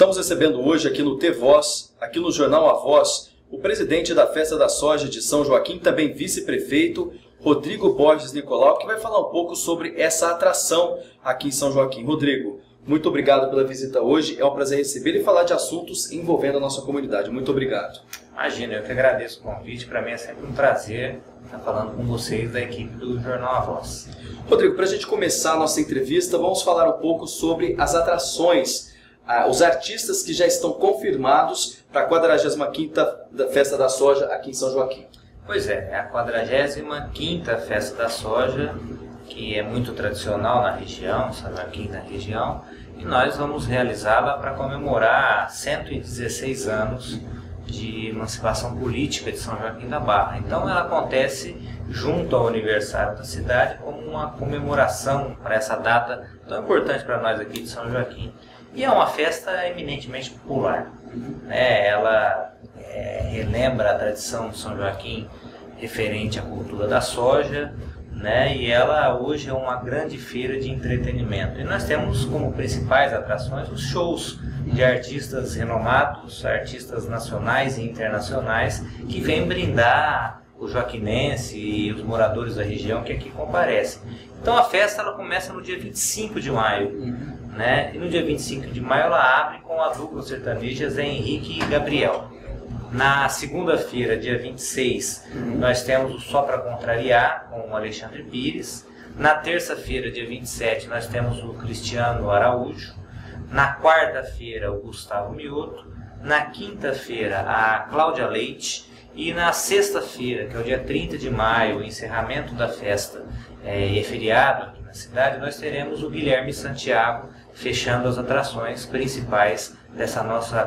Estamos recebendo hoje aqui no T-Voz, aqui no Jornal A Voz, o presidente da Festa da Soja de São Joaquim, também vice-prefeito, Rodrigo Borges Nicolau, que vai falar um pouco sobre essa atração aqui em São Joaquim. Rodrigo, muito obrigado pela visita hoje, é um prazer receber e falar de assuntos envolvendo a nossa comunidade. Muito obrigado. Imagina, eu que agradeço o convite, para mim é sempre um prazer estar falando com vocês da equipe do Jornal A Voz. Rodrigo, para a gente começar a nossa entrevista, vamos falar um pouco sobre as atrações, os artistas que já estão confirmados para a 45ª Festa da Soja aqui em São Joaquim. Pois é a 45ª Festa da Soja, que é muito tradicional na região, São Joaquim na região, e nós vamos realizá-la para comemorar 116 anos de emancipação política de São Joaquim da Barra. Então ela acontece junto ao aniversário da cidade como uma comemoração para essa data tão importante para nós aqui de São Joaquim. E é uma festa eminentemente popular. Ela relembra a tradição de São Joaquim referente à cultura da soja, e ela hoje é uma grande feira de entretenimento. E nós temos como principais atrações os shows de artistas renomados, artistas nacionais e internacionais, que vêm brindar o joaquinense e os moradores da região que aqui comparecem. Então a festa ela começa no dia 25 de maio. E no dia 25 de maio ela abre com a dupla sertaneja Zé Henrique e Gabriel. Na segunda-feira, dia 26, nós temos o Só Pra Contrariar, com o Alexandre Pires. Na terça-feira, dia 27, nós temos o Cristiano Araújo. Na quarta-feira, o Gustavo Mioto. Na quinta-feira, a Cláudia Leite. E na sexta-feira, que é o dia 30 de maio, o encerramento da festa é feriado aqui na cidade, nós teremos o Guilherme Santiago fechando as atrações principais dessa nossa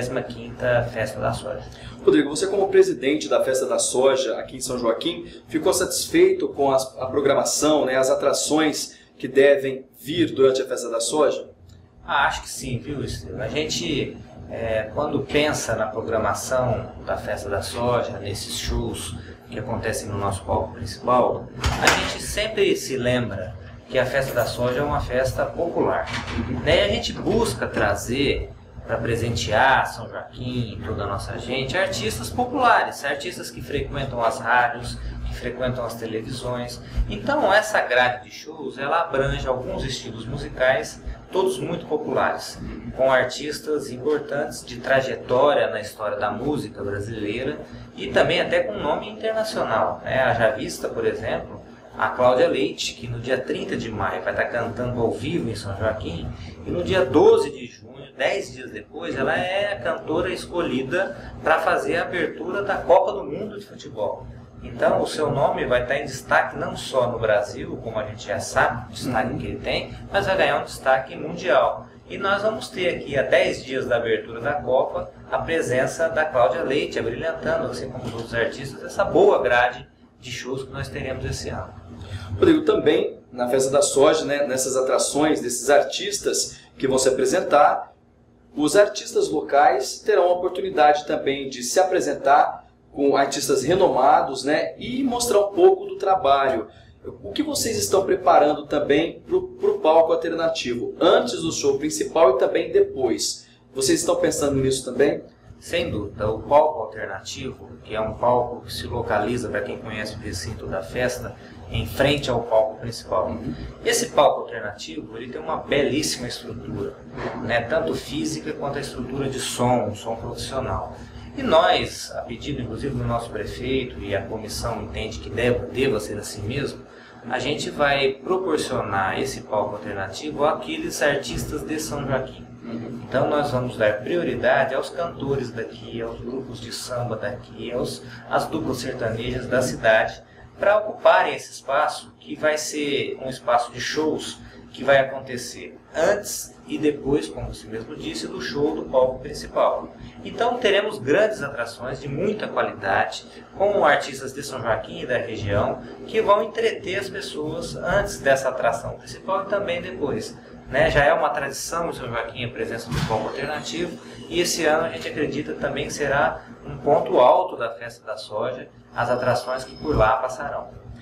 45ª Festa da Soja. Rodrigo, você como presidente da Festa da Soja aqui em São Joaquim, ficou satisfeito com a programação, as atrações que devem vir durante a Festa da Soja? Acho que sim, viu, Estevam? A gente, quando pensa na programação da Festa da Soja, nesses shows que acontecem no nosso palco principal, a gente sempre se lembra que a Festa da Soja é uma festa popular. E a gente busca trazer para presentear São Joaquim e toda a nossa gente artistas populares, artistas que frequentam as rádios, que frequentam as televisões. Então essa grade de shows ela abrange alguns estilos musicais, todos muito populares, com artistas importantes de trajetória na história da música brasileira e também até com nome internacional. Haja vista, por exemplo, a Cláudia Leite, que no dia 30 de maio vai estar cantando ao vivo em São Joaquim, e no dia 12 de junho, 10 dias depois, ela é a cantora escolhida para fazer a abertura da Copa do Mundo de Futebol. Então o seu nome vai estar em destaque não só no Brasil, como a gente já sabe, o destaque que ele tem, mas vai ganhar um destaque mundial. E nós vamos ter aqui, a 10 dias da abertura da Copa, a presença da Cláudia Leite, abrilhantando, assim como os outros artistas, essa boa grade de shows que nós teremos esse ano. Rodrigo, também na Festa da Soja, nessas atrações desses artistas que vão se apresentar, os artistas locais terão a oportunidade também de se apresentar com artistas renomados, e mostrar um pouco do trabalho. O que vocês estão preparando também para o palco alternativo, antes do show principal e também depois? Vocês estão pensando nisso também? Sem dúvida, o palco alternativo, que é um palco que se localiza, para quem conhece o recinto da festa, em frente ao palco principal. Esse palco alternativo ele tem uma belíssima estrutura, tanto física quanto a estrutura de som, um som profissional. E nós, a pedido inclusive do nosso prefeito, e a comissão entende que deva ser assim mesmo, a gente vai proporcionar esse palco alternativo àqueles artistas de São Joaquim. Então nós vamos dar prioridade aos cantores daqui, aos grupos de samba daqui, às duplas sertanejas da cidade, para ocuparem esse espaço, que vai ser um espaço de shows que vai acontecer antes e depois, como você mesmo disse, do show do palco principal. Então teremos grandes atrações de muita qualidade, com artistas de São Joaquim e da região, que vão entreter as pessoas antes dessa atração principal e também depois. Já é uma tradição em São Joaquim a presença do palco alternativo, e esse ano a gente acredita também que será um ponto alto da Festa da Soja, as atrações que por lá passarão.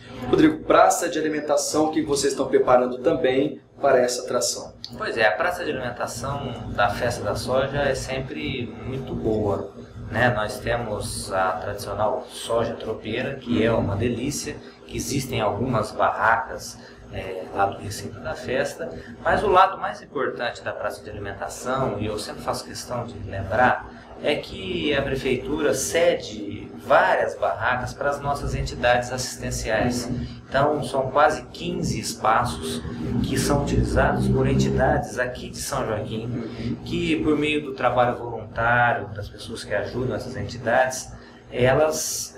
Rodrigo, praça de alimentação, o que vocês estão preparando também para essa atração? Pois é, a praça de alimentação da Festa da Soja é sempre muito boa, né? Nós temos a tradicional soja tropeira, que é uma delícia, que existem algumas barracas lá do recinto da festa, mas o lado mais importante da praça de alimentação, e eu sempre faço questão de lembrar, é que a prefeitura cede várias barracas para as nossas entidades assistenciais. Então são quase 15 espaços que são utilizados por entidades aqui de São Joaquim, que por meio do trabalho voluntário, das pessoas que ajudam essas entidades, elas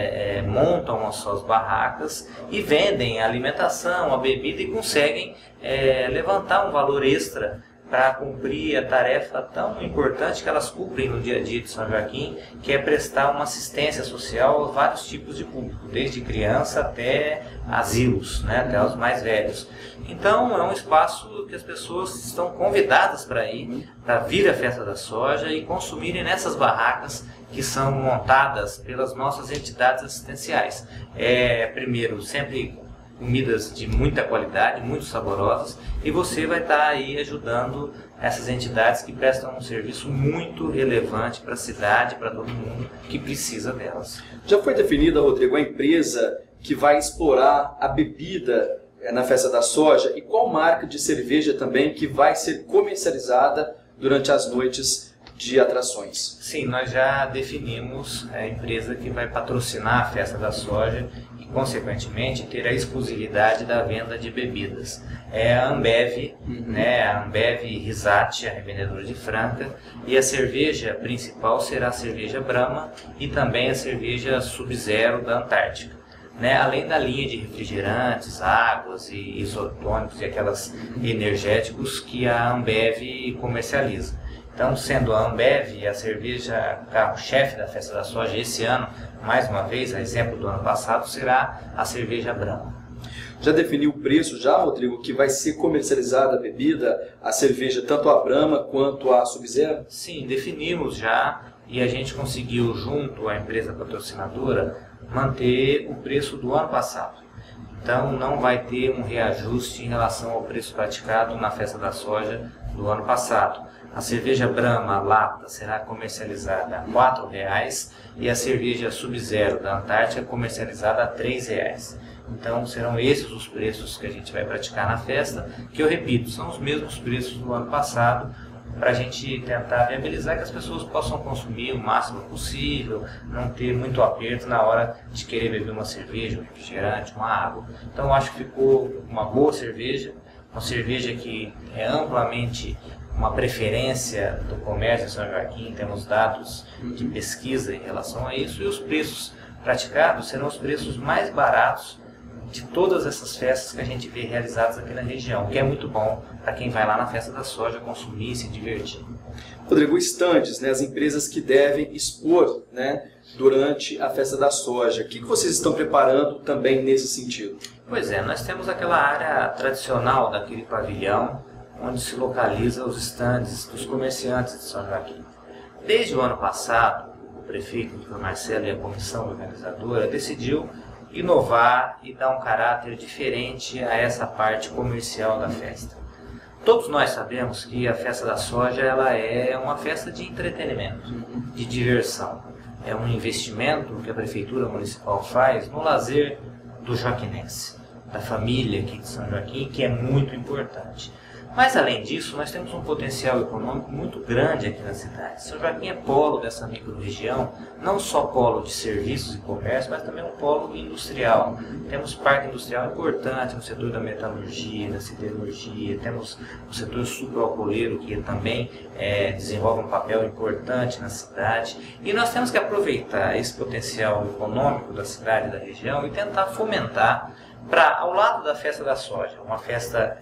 montam as suas barracas e vendem a alimentação, a bebida e conseguem levantar um valor extra para cumprir a tarefa tão importante que elas cumprem no dia a dia de São Joaquim, que é prestar uma assistência social a vários tipos de público, desde criança até asilos, né, até os mais velhos. Então é um espaço que as pessoas estão convidadas para ir, para vir à Festa da Soja e consumirem nessas barracas que são montadas pelas nossas entidades assistenciais. Primeiro, sempre comidas de muita qualidade, muito saborosas, e você vai estar aí ajudando essas entidades que prestam um serviço muito relevante para a cidade, para todo mundo que precisa delas. Já foi definida, Rodrigo, a empresa que vai explorar a bebida na Festa da Soja e qual marca de cerveja também que vai ser comercializada durante as noites de atrações? Sim, nós já definimos a empresa que vai patrocinar a Festa da Soja e, consequentemente, ter a exclusividade da venda de bebidas. É a Ambev, né? A Ambev Risate, a revendedora de Franca, e a cerveja principal será a cerveja Brahma e também a cerveja Sub-Zero da Antártica. Né? Além da linha de refrigerantes, águas e isotônicos e aquelas energéticos que a Ambev comercializa. Então, sendo a Ambev a cerveja carro-chefe da Festa da Soja esse ano, mais uma vez, a exemplo do ano passado, será a cerveja Brahma. Já definiu o preço já, Rodrigo, que vai ser comercializada a bebida, a cerveja, tanto a Brahma quanto a Sub-Zero? Sim, definimos já e a gente conseguiu, junto à empresa patrocinadora, manter o preço do ano passado. Então, não vai ter um reajuste em relação ao preço praticado na Festa da Soja do ano passado. A cerveja Brahma lata será comercializada a R$ 4,00 e a cerveja Sub-Zero da Antártica comercializada a R$ 3,00. Então serão esses os preços que a gente vai praticar na festa, que eu repito, são os mesmos preços do ano passado, para a gente tentar viabilizar que as pessoas possam consumir o máximo possível, não ter muito aperto na hora de querer beber uma cerveja, um refrigerante, uma água. Então eu acho que ficou uma boa cerveja, uma cerveja que é amplamente uma preferência do comércio em São Joaquim, temos dados de pesquisa em relação a isso, e os preços praticados serão os preços mais baratos de todas essas festas que a gente vê realizadas aqui na região, que é muito bom para quem vai lá na Festa da Soja consumir e se divertir. Rodrigo, estandes, né, as empresas que devem expor, né, durante a Festa da Soja, o que vocês estão preparando também nesse sentido? Pois é, nós temos aquela área tradicional daquele pavilhão, onde se localiza os estandes dos comerciantes de São Joaquim. Desde o ano passado, o prefeito, Dr. Marcelo, e a comissão organizadora decidiu inovar e dar um caráter diferente a essa parte comercial da festa. Todos nós sabemos que a Festa da Soja ela é uma festa de entretenimento, de diversão. É um investimento que a Prefeitura Municipal faz no lazer do joaquinense, da família aqui de São Joaquim, que é muito importante. Mas, além disso, nós temos um potencial econômico muito grande aqui na cidade. São Joaquim é polo dessa microrregião, não só polo de serviços e comércio, mas também um polo industrial. Temos parque industrial importante no setor da metalurgia, da siderurgia, temos o setor sucroalcooleiro, que também desenvolve um papel importante na cidade. E nós temos que aproveitar esse potencial econômico da cidade e da região e tentar fomentar para, ao lado da Festa da Soja, uma festa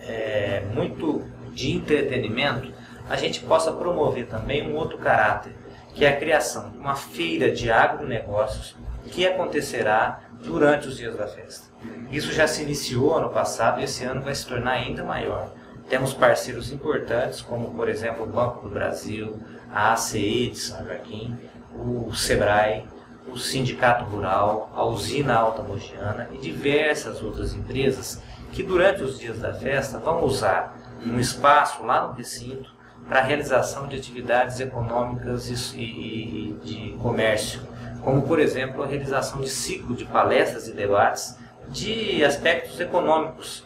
muito de entretenimento, a gente possa promover também um outro caráter, que é a criação de uma feira de agronegócios que acontecerá durante os dias da festa. Isso já se iniciou ano passado e esse ano vai se tornar ainda maior. Temos parceiros importantes, como por exemplo o Banco do Brasil, a ACI de São Joaquim, o SEBRAE, o Sindicato Rural, a Usina Alta Mogiana e diversas outras empresas que durante os dias da festa vão usar um espaço lá no recinto para a realização de atividades econômicas e de comércio, como por exemplo a realização de ciclo de palestras e debates de aspectos econômicos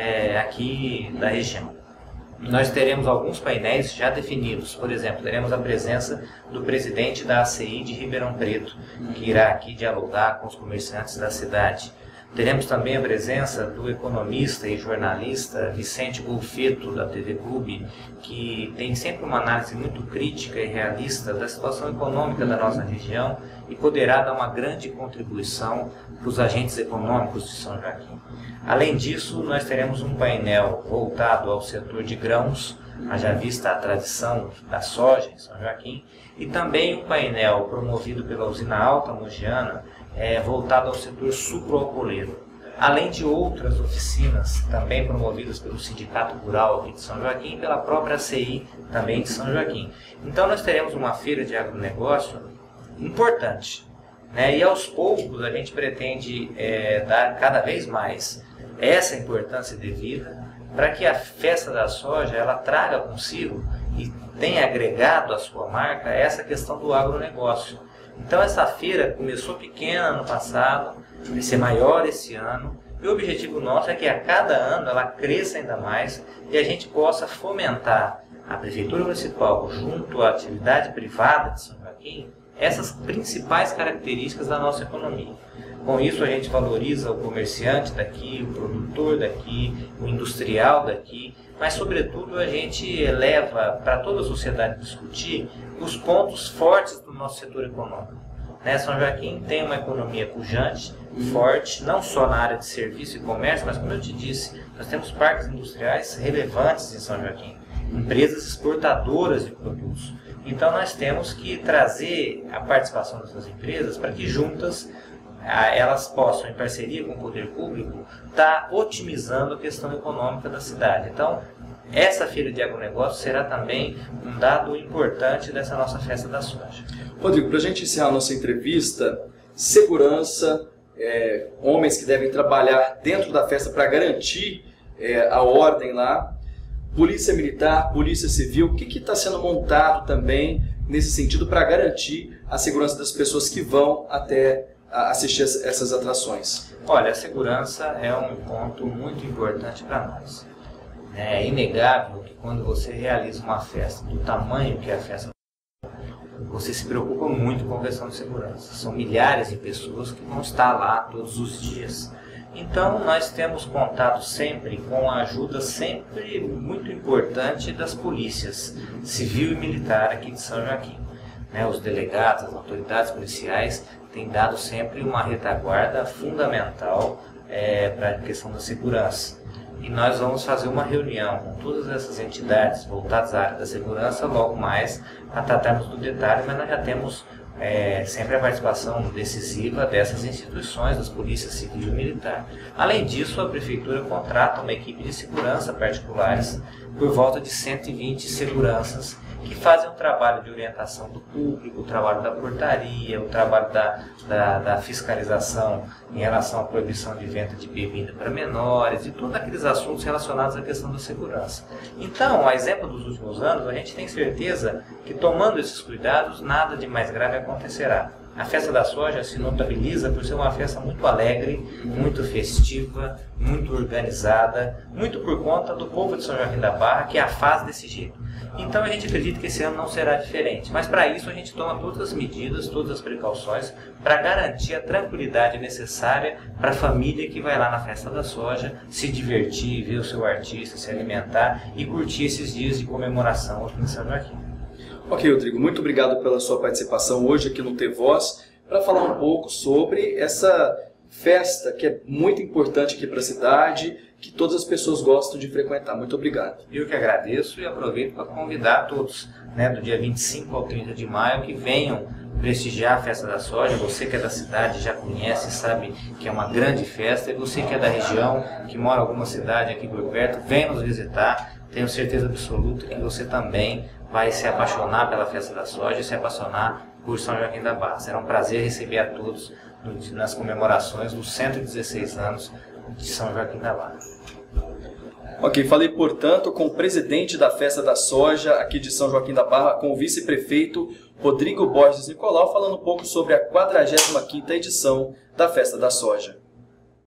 aqui da região. Nós teremos alguns painéis já definidos, por exemplo, teremos a presença do presidente da ACI de Ribeirão Preto, que irá aqui dialogar com os comerciantes da cidade. Teremos também a presença do economista e jornalista Vicente Golfeto, da TV Clube, que tem sempre uma análise muito crítica e realista da situação econômica da nossa região e poderá dar uma grande contribuição para os agentes econômicos de São Joaquim. Além disso, nós teremos um painel voltado ao setor de grãos, haja vista a tradição da soja em São Joaquim, e também um painel promovido pela Usina Alta Mogiana, voltado ao setor sucroalcooleiro, além de outras oficinas também promovidas pelo Sindicato Rural aqui de São Joaquim e pela própria CI também de São Joaquim. Então nós teremos uma feira de agronegócio importante, né? E aos poucos a gente pretende dar cada vez mais essa importância devida para que a festa da soja ela traga consigo e tenha agregado à sua marca essa questão do agronegócio. Então essa feira começou pequena ano passado, vai ser maior esse ano, e o objetivo nosso é que a cada ano ela cresça ainda mais e a gente possa fomentar a Prefeitura Municipal junto à atividade privada de São Joaquim essas principais características da nossa economia. Com isso a gente valoriza o comerciante daqui, o produtor daqui, o industrial daqui, mas sobretudo a gente leva para toda a sociedade discutir os pontos fortes do nosso setor econômico. São Joaquim tem uma economia pujante, forte, não só na área de serviço e comércio, mas como eu te disse, nós temos parques industriais relevantes em São Joaquim, empresas exportadoras de produtos. Então nós temos que trazer a participação dessas empresas para que juntas elas possam, em parceria com o poder público, estar otimizando a questão econômica da cidade. Então, essa feira de agronegócio será também um dado importante dessa nossa festa da soja. Rodrigo, para a gente encerrar a nossa entrevista, segurança, homens que devem trabalhar dentro da festa para garantir a ordem lá, polícia militar, polícia civil, o que está sendo montado também nesse sentido para garantir a segurança das pessoas que vão até assistir essas atrações? Olha, a segurança é um ponto muito importante para nós. É inegável que quando você realiza uma festa do tamanho que é a festa, você se preocupa muito com a questão de segurança. São milhares de pessoas que vão estar lá todos os dias. Então nós temos contato sempre com a ajuda sempre muito importante das polícias civil e militar aqui de São Joaquim. Os delegados, as autoridades policiais têm dado sempre uma retaguarda fundamental para a questão da segurança. E nós vamos fazer uma reunião com todas essas entidades voltadas à área da segurança logo mais para tratarmos do detalhe, mas nós já temos sempre a participação decisiva dessas instituições, das polícias civil e militar. Além disso, a Prefeitura contrata uma equipe de segurança particulares por volta de 120 seguranças que fazem um trabalho de orientação do público, o trabalho da portaria, o trabalho da fiscalização em relação à proibição de venda de bebida para menores e todos aqueles assuntos relacionados à questão da segurança. Então, a exemplo dos últimos anos, a gente tem certeza que tomando esses cuidados, nada de mais grave acontecerá. A festa da soja se notabiliza por ser uma festa muito alegre, muito festiva, muito organizada, muito por conta do povo de São Joaquim da Barra que a faz desse jeito. Então a gente acredita que esse ano não será diferente, mas para isso a gente toma todas as medidas, todas as precauções para garantir a tranquilidade necessária para a família que vai lá na festa da soja se divertir, ver o seu artista, se alimentar e curtir esses dias de comemoração aqui em São Joaquim. Ok, Rodrigo, muito obrigado pela sua participação hoje aqui no T-Voz para falar um pouco sobre essa festa que é muito importante aqui para a cidade, que todas as pessoas gostam de frequentar. Muito obrigado. Eu que agradeço e aproveito para convidar todos, do dia 25 ao 30 de maio, que venham prestigiar a Festa da Soja. Você que é da cidade já conhece, sabe que é uma grande festa, e você que é da região, que mora em alguma cidade aqui por perto, vem nos visitar. Tenho certeza absoluta que você também vai se apaixonar pela Festa da Soja e se apaixonar por São Joaquim da Barra. Será um prazer receber a todos nas comemorações dos 116 anos de São Joaquim da Barra. Ok, falei, portanto, com o presidente da Festa da Soja aqui de São Joaquim da Barra, com o vice-prefeito Rodrigo Borges Nicolau, falando um pouco sobre a 45ª edição da Festa da Soja.